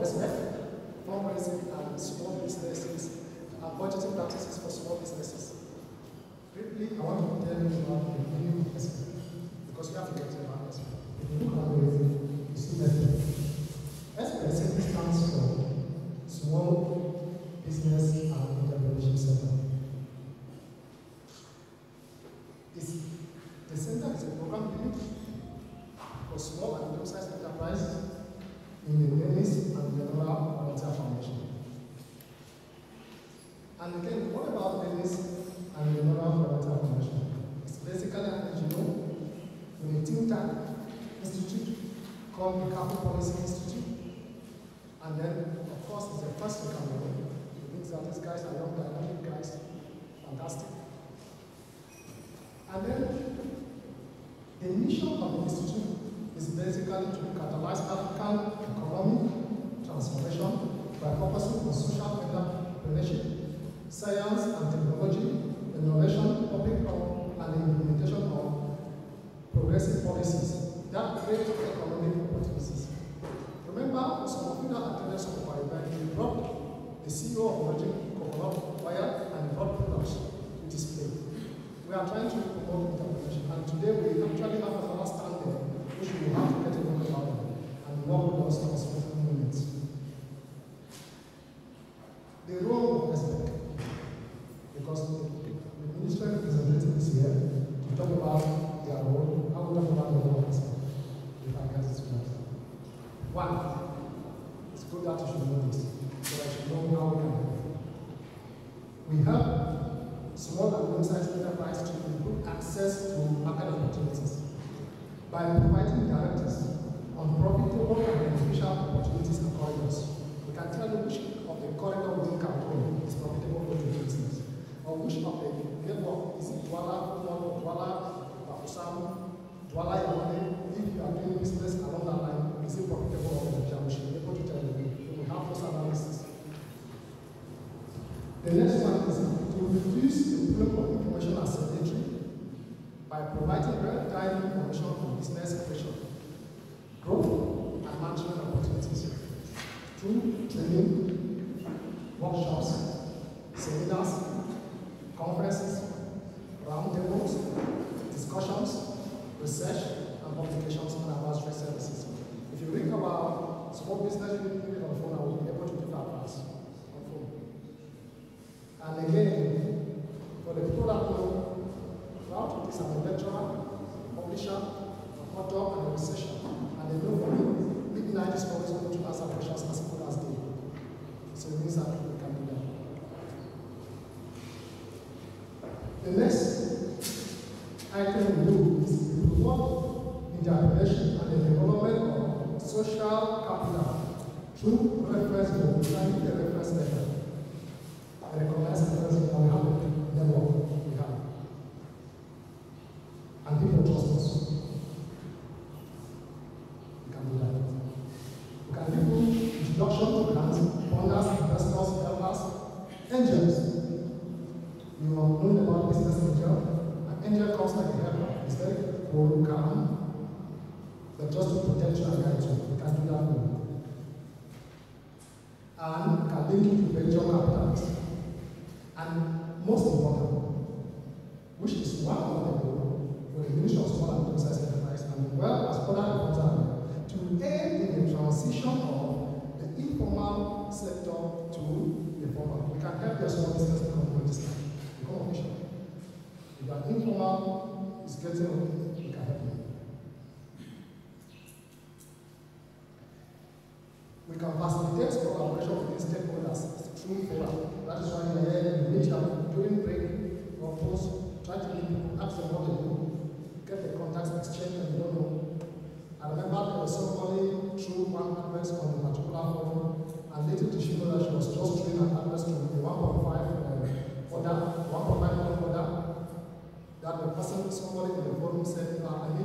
SMF, fundraising and small businesses, and budgeting practices for small businesses. Briefly, I want to tell you about the meaning of SMF, because you have to get about SMF. If you look at it, you see SMF. SMF simply stands for Small Business and Entrepreneurship Center. The center is a program built for small and medium-sized enterprises in the Dennis and Leonora Volunteer Foundation. And again, what about Dennis and Leonora Volunteer Foundation? It's basically an NGO with a think tank institute called the Capital Policy Institute. And then, of course, it's the first in Cameroon. It means that these guys are young, dynamic guys, fantastic. And then, the mission of the institute is basically to catalyze African economic transformation by focusing on social entrepreneurship, science and technology, innovation, public health, and the implementation of progressive policies that create economic opportunities. Remember, some of you that attended some of our events, we brought the CEO of Origin Coconut Oil and brought products to display. We are trying to promote entrepreneurship, and today we actually have another stand there, which we will have to get a look about and work with us on certain moments. The role of SPEC, because the ministry representative is here to talk about their role. I will talk about the role of SPEC, if I get it right. One, it's good that you should know this, so that you know how we can help. We help small and medium-sized enterprises to improve access to market opportunities by providing directives on profitable and beneficial opportunities and corridors. We can tell you which of the corridor within Cameroon is profitable for the business, or which of the network is it Douala, Bafoussam, Douala Yamane. If you are doing business along that line, is it profitable or beneficial? We should be able to tell you. We will have those analysis. The next one is to reduce the flow of information asymmetry by providing real-time information on business creation, growth, and management opportunities through training, workshops, seminars, conferences, roundtables, discussions, research, and publications on advisory services. If you read about small business unit on phone, I will be able to do that class on phone. And again, for the people that know, throughout this, I'm a lecturer, a publisher, an author, and a researcher. And they know for me, midnight is always going to answer questions as good as day. So it means that we can do that. The next item we do is we promote entrepreneurship and the development of social capital through reference group, designing the reference letter. I recognize the reference that we have a network we have. And people trust us. We can do that. We can give you introduction to grants, funders, investors, helpers, angels. You have known about business angel. An angel comes like a helper. It's very cool, calm, but just to protect you and guide you. We can do that for you. And can link you to venture capitalists. And most important, which is one of the goals for the Ministry of Small and Medium-Sized Enterprise, and well as other reports, to aid in the transition of the informal sector to the formal. We can help your small business become registered, become official. If you are informal, it's getting okay, we can help you. We can facilitate collaboration with these stakeholders through forum. That is why we are here. We meet them during break or post, try to ask them what they do, get the contacts exchange and you don't know. I remember there was somebody through one address on the particular forum, and later to she know that she was just doing an address to the 1.5 order, 1.5 million order, that the person, somebody in the forum said, I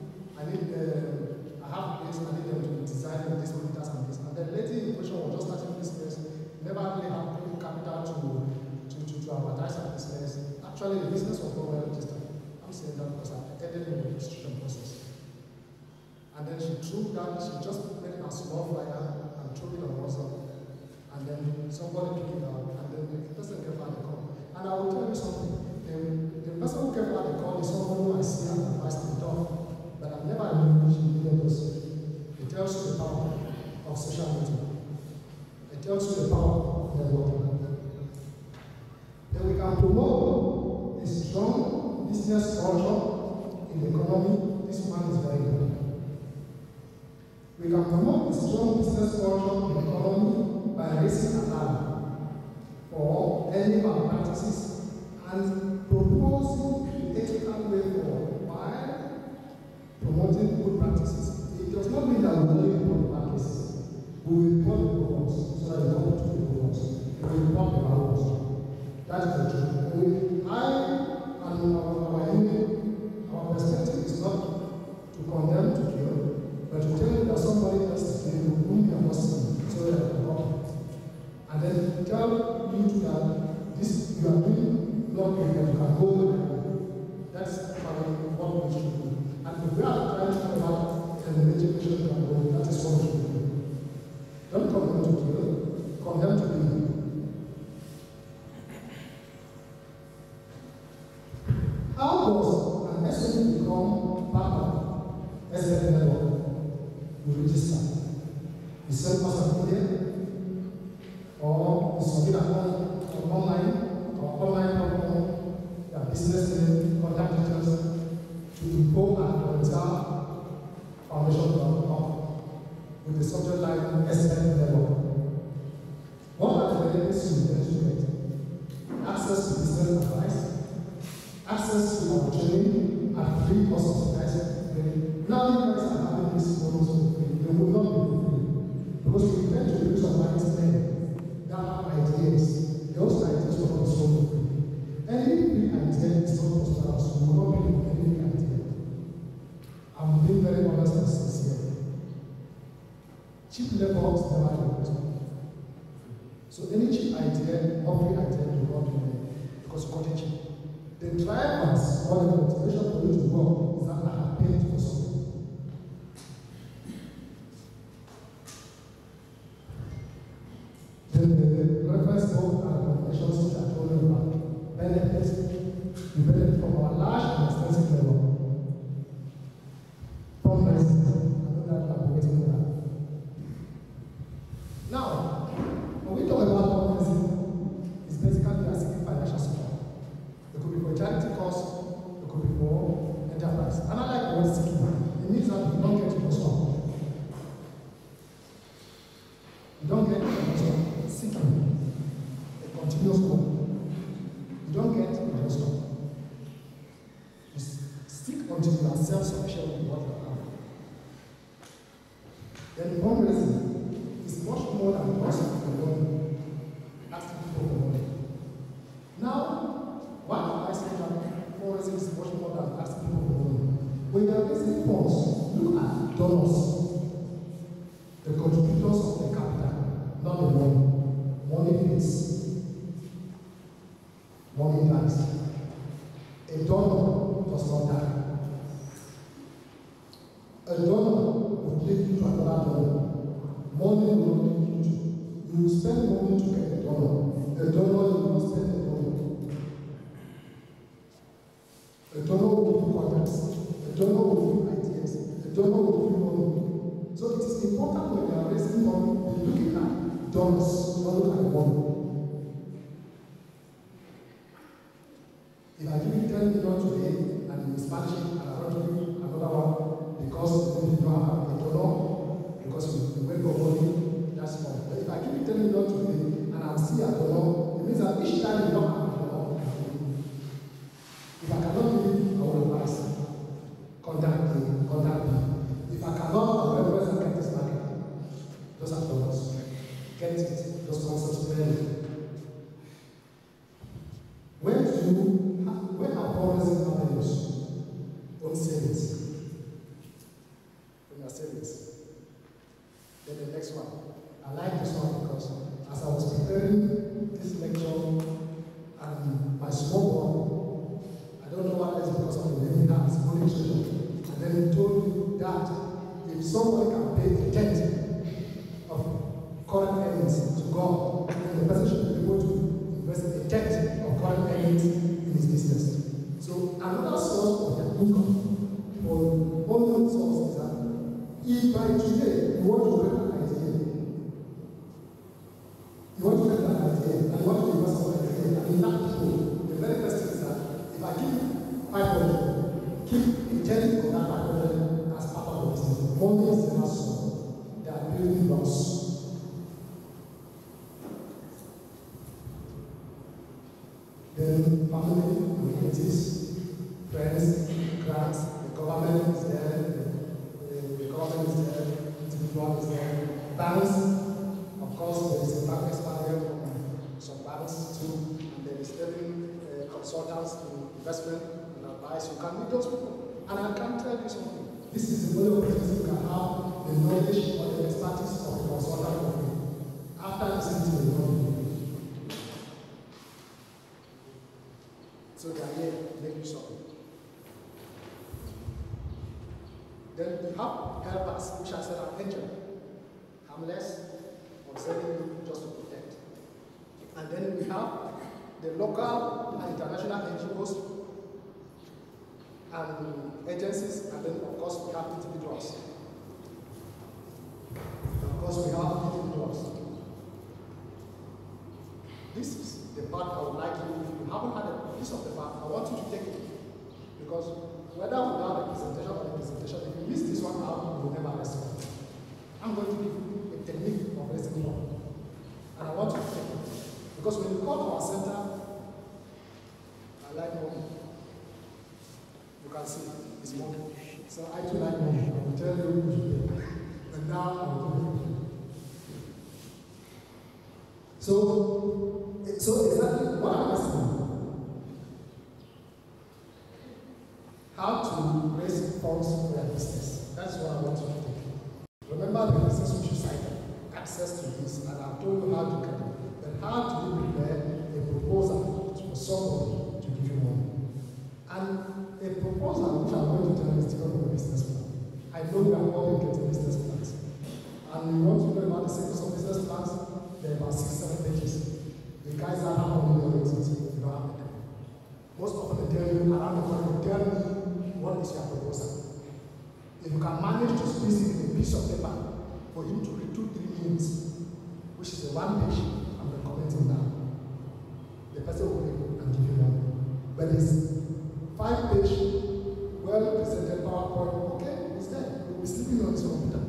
have this, I need them to design this, monitors, and this. And the lady in question was just starting business, never really had any capital to advertise her business. Actually, the business was not well registered. I'm saying that because I attended the registration process. And then she threw that, she just made a small flyer and throw it on WhatsApp, and then somebody pick it up, and then the person gave out the call. And I will tell you something. The person who gave out the call is someone who I see and advise to talk, but I've never known she needed those. It tells you the power of social media. It tells you the power of networking. Then we can promote a strong business culture in the economy. This one is very good. We can promote a strong business culture in the economy by raising alarm for any malpractices and proposing the ethical way forward by promoting good practices. It does not mean that we only report bad cases. We will report the good ones so that we don't do the good ones. We will report the bad ones. That is the truth. Our union, our perspective is not to condemn to kill, but to tell you that somebody else is killing whom you are not seeing, so that you can and then tell you that this you are doing not good, that you can go there. That's what we should do. And if we are trying to provide an education can go, that is what we should do. Don't condemn to kill, condemn to live. How does an SME become part of SME network? You register. You send us an email, or you submit an online platform, your business name, contact details to info@foundation.com with the subject line SME network. What are the benefits you get? Access to business advice, access to our training at free cost of guys. Now you guys are having this bonus for free. They will not be free. Because we tend to use our minds men that have ideas. Those ideas will not solve for free. Any free idea is not prosperous. We will not be any free idea. I'm being very honest and sincere. Cheap labor is never the best. So any cheap idea or free idea will not be there because you got it cheap. The drivers or the motivation for you to work is that I have paid for something. Then the reference book and recommendations which I told you about benefits, we benefit from our large and extensive level. Fundraising, I know that I'm waiting for that. Now, when we talk about fundraising, it's basically we are seeking financial support. It could be for charity cause, it could be for enterprise. And I like the word seeking. It means that you don't get your stuff. You don't get your stuff. Seeking. A continuous work. You don't get your stuff. You seek until you are self-sufficient with what you have. Then fundraising is much more than just for money. Asking people for money. Now, why am I saying that fundraising is much more than asking people for money? When you are raising funds, look at donors, the contributors of the capital, not the money. Money fits. Money dies. A donor does not die. A donor will take you to another donor. Money will not take you to. You will spend money to get a donor. A donor will not spend a donor. A donor will give you contacts. A donor will give you ideas. A donor will give you money. So it is important when you are raising money, you look at donors, not look at money. If I give you 10 million today and you Spanish it and I don't give you another one because you don't have a donor, because you wait for money, that's fine. But if I give you 10 million today and I'm still a donor, it means that each time you don't have a donor, if I cannot give you, I will advise. Contact me. If I cannot, I will represent get this market. Those are donors. Get it, those concepts clearly. When our fundraising avenues don't savings, when your savings, then the next one. I like this one because as I was preparing this lecture and my small one, I don't know what else because of the name it has, only children. And then he told me that if somebody can pay a tenth of then family, communities, friends, grants, the government is there, the government is there, individual is there, banks, of course there is a bank expiry from some banks too, and there is even consultants in investment and advice. You can meet those people. And I can tell you something. This is the way of business you can have the knowledge or the expertise of a consultant company after listening to the knowledge. So they are here to make you something. Then you have helpers, which I said are angel, harmless, observing you just to protect. And then we have the local and international NGOs and agencies, and then of course we have individuals. Of course we have individuals. This is the part I would like you, if you haven't had a piece of the part, I want you to take it. Because whether we have a presentation or a presentation, if you miss this one out, you will never rest. I'm going to give you a technique of resting one. And I want you to take it. Because when you come to our center, I like money. You can see it's money. So I too like money. I will tell you who should pay. And now I will do it. So exactly what I'm asking you, how to raise funds for your business. That's what I want you to take. Remember the business which you cited, access to this, and I've told you how to get it. But how do you prepare a proposal for somebody to give you money? And a proposal which I'm going to tell you is different from a business plan. I know we are all getting business plans. And you want to know about the sequence of business plans? There are about 6-7 pages. The guys that have money on it, you don't have it. Most often they tell you, around the corner, tell me what is your proposal. If you can manage to squeeze it in a piece of paper for him to read 2-3 minutes, which is a 1 page I'm recommending now, the person will be able and give you one. But it's 5-page, well-presented PowerPoint, okay, it's there. You'll be sleeping on his computer.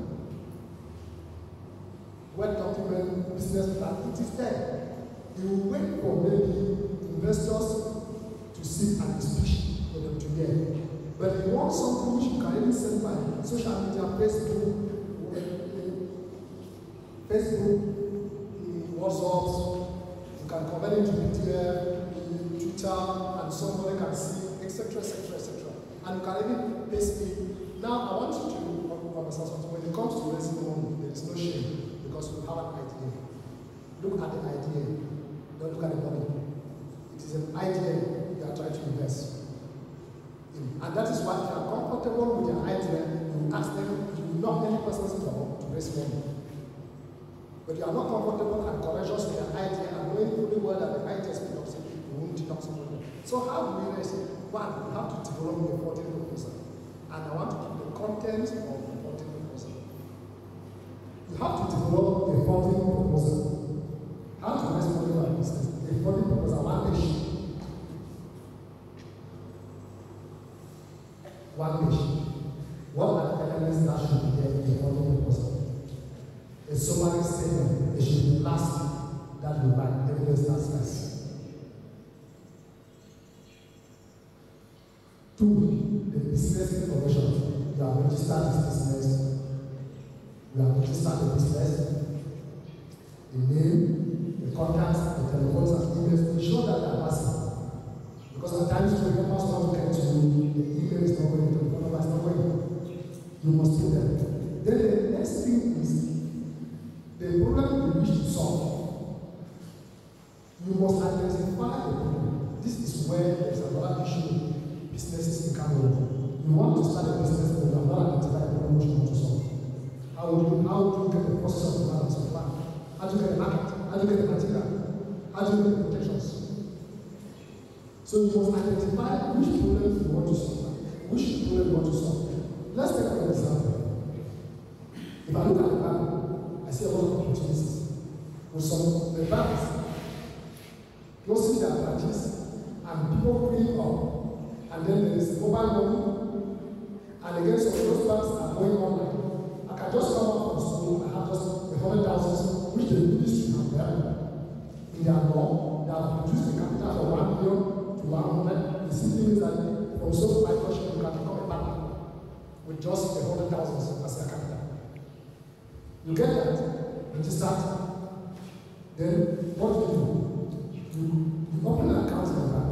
Word document, business plan, it is there. You will wait for maybe investors to sit and speak for them to hear. But if you want something which you can even send by social media, Facebook, WhatsApp, you can convert it to PDF, Twitter, and somebody can see, etc., etc., etc. And you can even paste it. Now, I want you to understand something. When it comes to raising money, there is no shame because you have an idea. Look at the idea. Don't look at the money. It is an idea you are trying to invest in. And that is why if you are comfortable with your idea, you ask them, you knock any person's door to raise money. But you are not comfortable and courageous with your idea and knowing fully well that the idea is toxic, you won't knock somebody. So how do we raise it? One, you have to develop a 14 proposal. And I want to give the content of the 14 proposal. You have to develop a 14 proposal. How to raise money for a business? A 14 proposal, 1 page. 1 page. What are the elements that should be there in the 14 proposal? A summary statement. It should be last that you write. Evidence that's first. 2, the business information. You have registered this business. You have registered the business. The name, the contacts, the telephones, and emails. Ensure that they are passing. Because at times, when customers want to get to you, the email is not going, the phone number is not going. You must do that. Then the next thing is the problem you wish to solve. You must identify the problem. This is where there is another issue. Businesses become local. You want to start a business, but you have not identified the problem you want to solve. How do you get the process of development of plan? How do you get the market? How do you get the material? How do you get the protections? So you must identify which problem you want to solve. Which problem you want to solve. Let's take an example. If I look at the bank, I see a lot of opportunities. With some the banks closing their branches and people putting up. And then there is mobile money. And again, some of those banks are going online. I can just come out from school and have just the 100,000 which the ministry have done in their law. They have reduced the capital from 1 million means that from sole proprietorship you can become a partner with just 100,000 as a capital. You get that? And you start. Then what do? You open an account in the bank.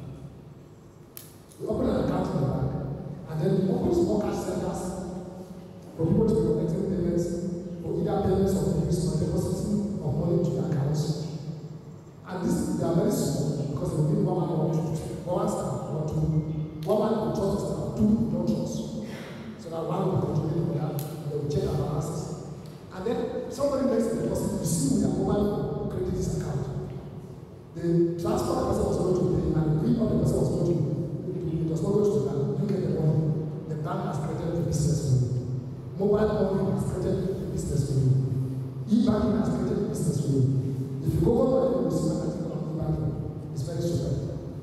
You open an account in the bank, and then you open small cash centers for people to be collecting payments, for either payments of bills or depositing of money to their accounts. And they are very small because they will need one man or one staff or two. One man will trust the staff, two don't trust. So that one will control it for that, and they will check our balances. And then somebody makes a deposit, you see with their mobile credit this account. The transport person was going to pay, and the green the person was going to pay. It was not going to that. You get the money. The bank has created the business for you. Mobile money has created the business for you. E-banking has created the business for you. If you go over there, you will see an article on e-banking. It's very super.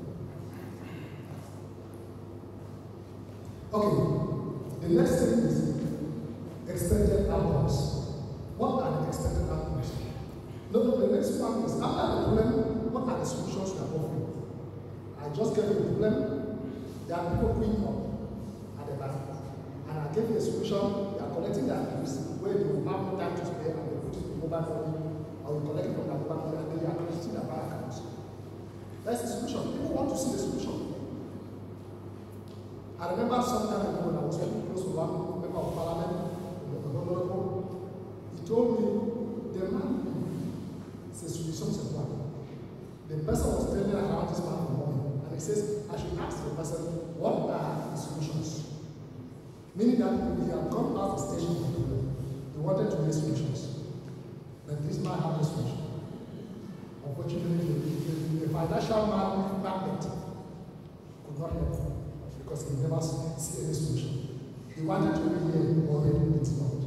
Okay. The next thing is expected outcomes. What are the expected outcomes? No, the next one is after the problem, what are the solutions we are offering? I just gave you a problem. There are people queuing up at the bank. And I gave you a solution. They are collecting their bills where they will have no time to spare and they put it in the mobile money or you collect it from the bank and they are crediting their bank accounts. That's the solution. People want to see the solution. I remember some time ago when I was working close to one member of parliament, he told me the man is a solution supplier. The person was telling around this man for money, and he says, I should ask the person, what are the solutions? Meaning that we have gone past the station of the problem. They wanted to make solutions. But this man had no solution. Unfortunately, the financial magnet could not help him because he never see any solution. He wanted to be here already, it's not.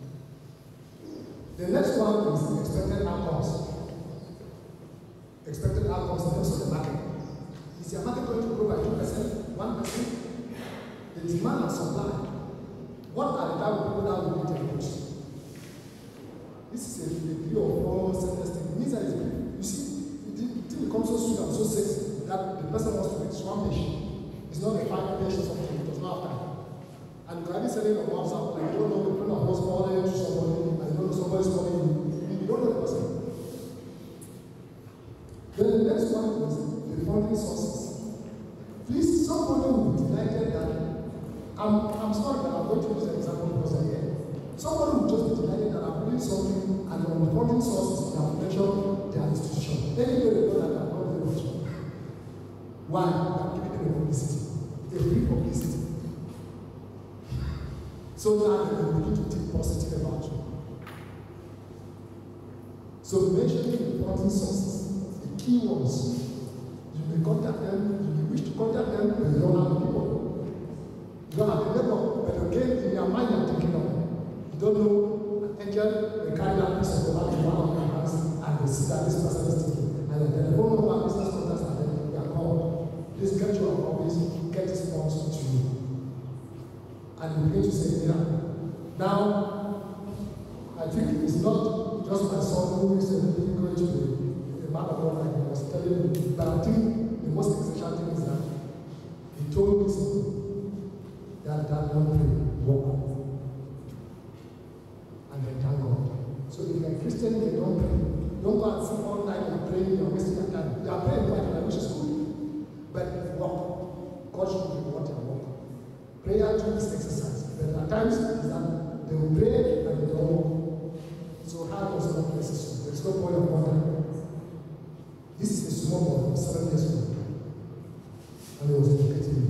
The next one is expected outcomes. Expected outcomes in terms of the market. Is your market going to grow by 2%, 1%? The demand and supply. What are the type of people that will need their goods? This is a view of all sentence thing. It means that you see, it becomes so sweet and so sexy that the person wants to reach one page. It's not a 5 page or something, it does not have time. And you can be selling on WhatsApp, like you don't know the friend of what's calling to somebody, and you don't know somebody's calling you, and you don't know the person. Then the next one is the funding sources. Please, somebody will be delighted that I'm sorry that I'm going to use an example because I'm here. Somebody will just be delighted that I'm doing something and on the funding sources they have mentioned their institution. Anyway, they know that I'm not very much. Why? I'm giving them a publicity. A free publicity. So now they will begin to think positive about you. So mentioning the funding sources, the key ones, you may contact them, you may wish to contact them, but you don't have the people. You don't have the network, but again, in your mind, you're thinking of it. You don't know an angel will carry that piece of paper to one of your hands and they see that this person is thinking. And the telephone number, business contacts, and then they are called. Please get your office, get this funds to you. And you begin to say, yeah. Now, I think it's not just my son who is going to be a man of God like I was telling you, but I think the most essential thing is that he told me something. That don't pray, walk up. And then thank God. So if you're a Christian, you don't pray. Don't go and sit all night and pray, you're wasting your time. You are praying right, which is good. But walk. God should reward your walk. Prayer too is exercise. But at times is that they will pray and they don't walk. So hard was not necessary. There's no point of wonder. This is a small boy, 7 years old. And he was educating me.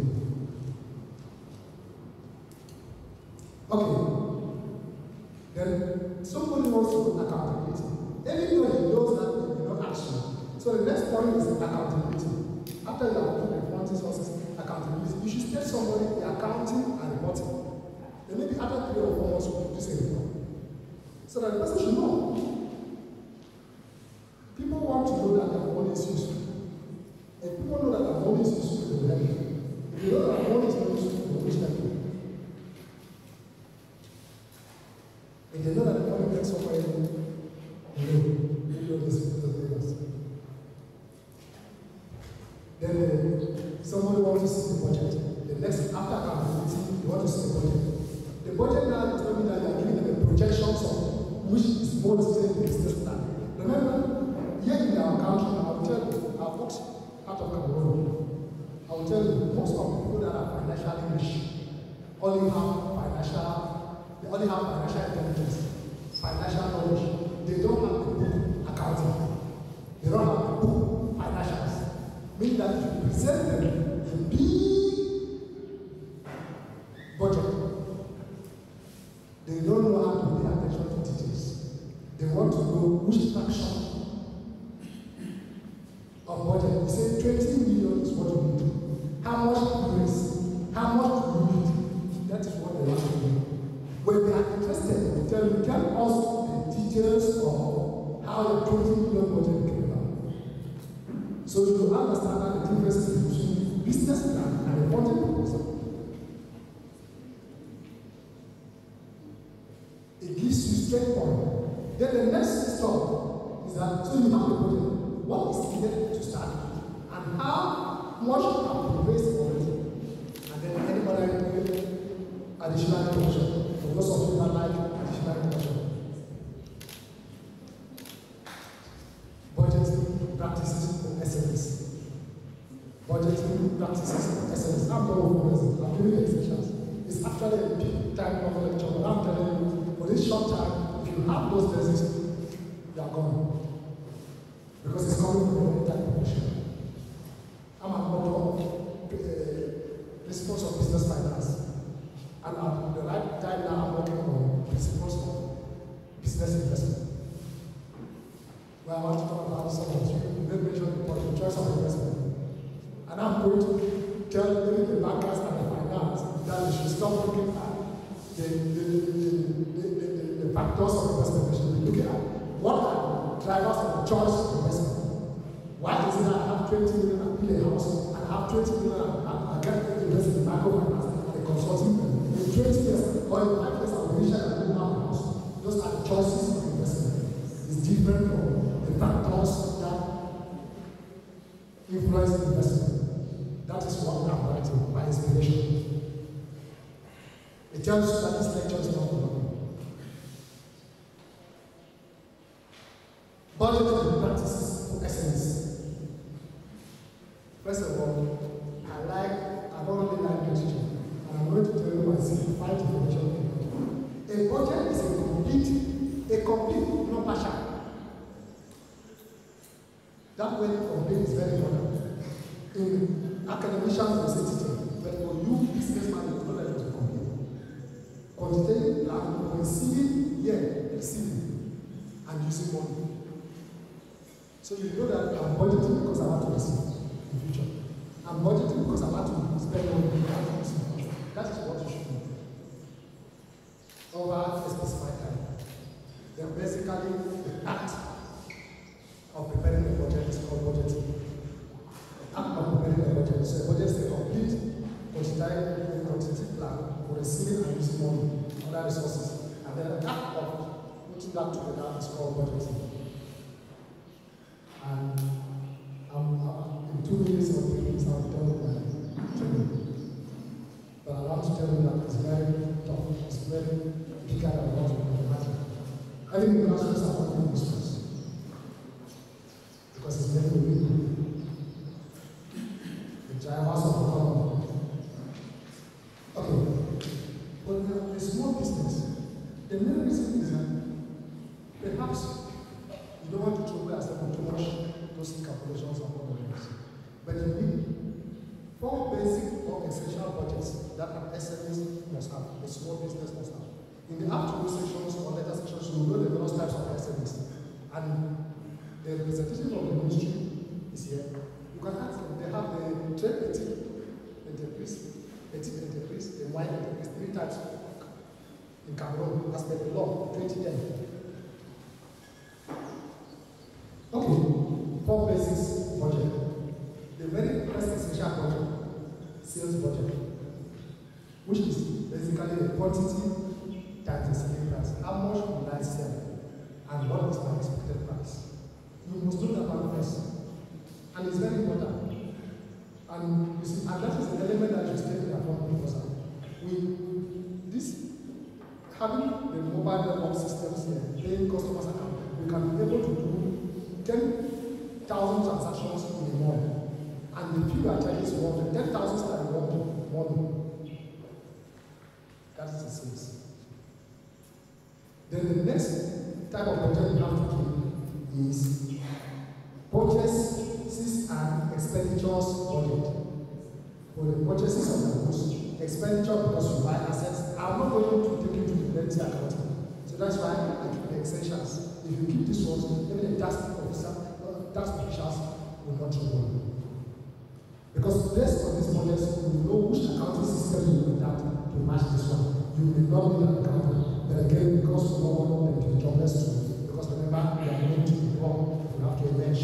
Okay. Then somebody wants to do accountability. Everybody knows that they will not action. So the next point is accountability. After you have put the funding sources, accountability, you should tell somebody the accounting and reporting. Then maybe after 3 or 4 months, you produce a report. So that the person should know. People want to know that their money is useful. If people know that their money is useful, they will help you. If you know that their money is not useful, they will help you. If they know that the money takes somewhere, maybe all this is the. Then somebody wants to see the budget. The next, after accountability, you want to see the budget. The budget now is not mean that you are giving them the projections of which is more detailed in the business plan. Remember, here in our country, I will tell you, our folks out of Cameroon, I will tell you, most of the people that are financially rich they only have financial intelligence, financial knowledge. They don't have the book accounting. They don't have the book financials. Meaning that if you present them a big budget, they don't know how to pay attention to details. They want to know which fraction of budget. You say 20 million is what you need. How much do you raise? How much do you need? That is what they want to do. When they are interested, they tell us the details of how the 20 million budget came about. So you understand that the difference between business plan and the budget proposal. It gives you straight point. Then the next step is that, so you have the budget. What is needed to start with? And how much have you raised already? And then anybody additional information. For those of you that like additional information. Budgeting practices for SMEs. Budgeting practices for SMEs. I'm giving exceptions. It's actually a big time of lecture, but I'm telling you, for this short time, if you have those basics, you are gone. Because it's coming from the entire population. I'm a model of principles of business finance. And at the right time now, I'm working on principles of business investment. Where I want to talk about some of you mentioned the choice of investment. And I'm going to tell the bankers and the finance that they should stop looking at the factors of investment. They should be looking at what are the drivers of the choice of investment. Why is it that I have 20 million and build a house, and I have 20 million and I get to invest in the microfinance and the consulting firm? In 20 years or in 5 years, I will reach out and have a house. Those are the choices of investment. It's different from the factors that influence investment. That is what I'm writing, my inspiration. It tells you that this lecture is not for nothing. Budgeting practices for SMEs. First of all, I don't really like literature, and I'm going to tell you my simplified definition. A budget is a complete, not partial. That word complete is very important. In academicians, we say teacher, but for you, businessman, it's not like it's complete. Quantitative plan, receiving, and using money. So you know that I'm budgeting because I want to receive in the future. I'm budgeting because I want to spend money. That is what you should do. Over a specified time. Then basically, the act of preparing the budget is called budgeting. The act of preparing the budget. So a budget is a complete quantitative plan for receiving and using money, other resources. And then the act of putting that together is called budgeting. And in 2 minutes or 3 minutes, I'll tell you my training. But I want to tell you that it's very tough, it's very bigger than what you can imagine. I think the classrooms are not doing this first. Because it's very weak. The drivers of the economy. Okay. But the small business, the main reason is that perhaps you don't want to trouble yourself with too much those calculations and all the things. But you need 4 basic or essential budgets that an SMEs must have, a small business must have. In the afternoon sections or later sections, you know the various types of SMEs. And the representative of the ministry is here. You can ask them. They have the trade enterprise, the wine enterprise, 3 types in Cameroon as per the law, 2010. Okay, 4 basics budget. The very first essential budget, sales budget, which is basically the quantity times the selling price. How much will I sell? And what is my expected price? You must do that one first. And it's very important. And you see, having the mobile network systems here, paying customers account, we can be able to do 10,000 transactions in a month. And the fee we are charging is more than 10,000 that we want to money. That is the sales. Then the next type of project we have to do is purchases and expenditures budget. For the purchases of the goods, expenditure because you buy assets, I'm not going to take you to the plenty accounting. So that's why I keep the essentials. If you keep these ones, even the tax officials will not know. Because based on these models, you will know which accounting system you will adapt to match this one. You may not need an accountant, but again, because we don't want them to be jobless too, because remember, we are going to be wrong, we have to enmesh.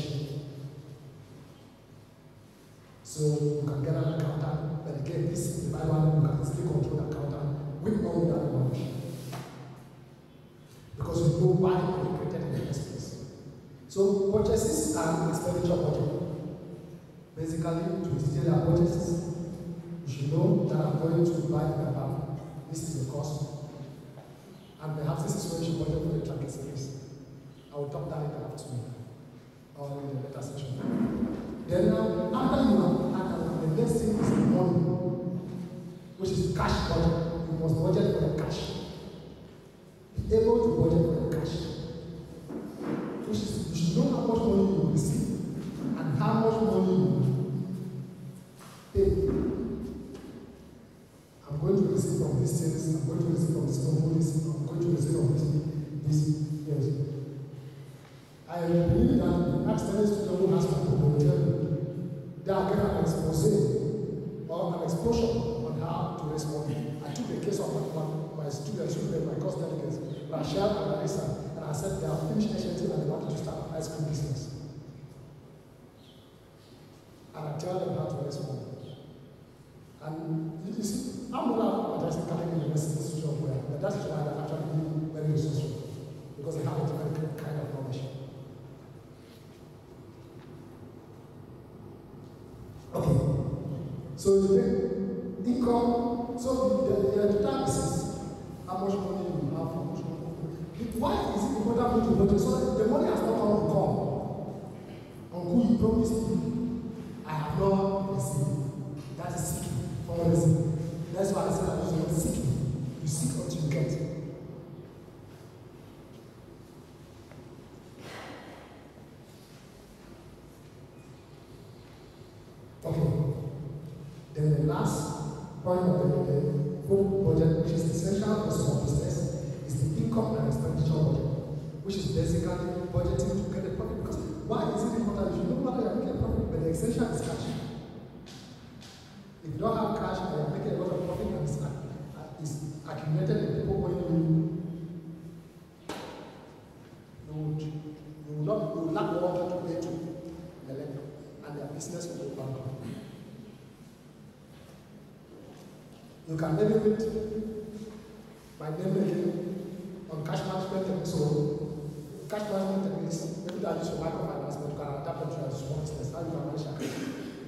So you can get an accountant, but again, this is the right one, you can easily control the accountant with no that knowledge. Because you know why you created in the first place. So purchases and expenditure budget. Basically, to detail our purchases, you should know that I'm going to buy the bank. This is the cost. And perhaps this is where you should budget for the tracking service. I will talk that in the afternoon or in the later section. Then after you have the next thing is the money, which is cash budget. You must budget for the cash. Be able to budget for the cash. Which is, you should know how much money you will receive and how much money you will pay. I'm going to receive from these things, I'm going to receive from this company, I'm going to receive from this yes. I believe that the external student who has my book will tell you they are getting an expose or an explosion on how to raise money. I took the case of my students, my course delegates, Rachel and Larissa, and I said they have finished HNT and they wanted to start an ice cream business. And I tell them how to raise money. And you see, I'm not advertising Catholic University Institute of Where, but that's why they're actually being very resourceful, because they have a different kind of knowledge. Okay, so the income, so the total basis, how much money you have, how much money. Why is it important to budget? So the money has not come. Uncle, you promised me, I have not received. That is seeking. For what is it? That's why I said I was not seeking. You seek until you get. Okay. Then the last point of the full budget, which is essential for small business, is the income and expenditure budget, which is basically budgeting to get the profit. Because why is it important? If you don't matter, you're making a profit, but the essential is cash. If you don't have cash and you're making a lot of profit and it's accumulated in people when you will lack water to pay to the lender, and their business will go bankrupt. You can maybe read my name again on cash management techniques. So cash management techniques, maybe that is for microfinance, but you can adapt them to your small business. How you can manage your cash.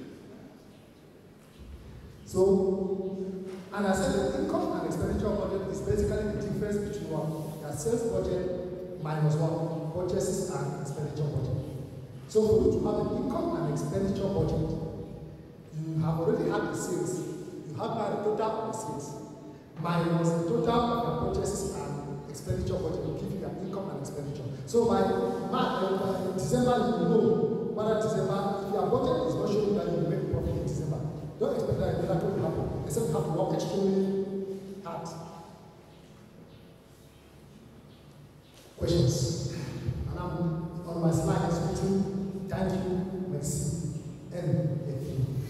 So, and I said the income and expenditure budget is basically the difference between your sales budget minus one purchases and expenditure budget. So for you to have an income and expenditure budget, you have already had the sales. You have now the total of the sales minus the total of your purchases and expenditure budget will give you your income and expenditure. So by December, you will know whether December, if your budget is not showing that you will make profit in December. Don't expect that a miracle will happen, except you have to work extremely hard. Questions? And I'm on my slide written, thank you, merci, and a few.